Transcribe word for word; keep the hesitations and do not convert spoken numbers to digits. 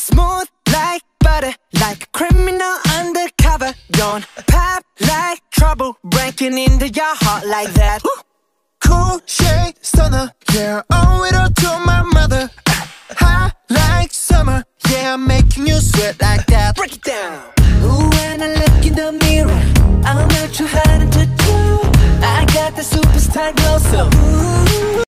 Smooth like butter, like a criminal undercover. Don't pop like trouble, breaking into your heart like that. Cool shade stunner, yeah, owe it all to my mother. Hot like summer, yeah, I'm making you sweat like that. Break it down. Ooh, when I look in the mirror, I'm not too hard to do. I got the superstar glow, so ooh.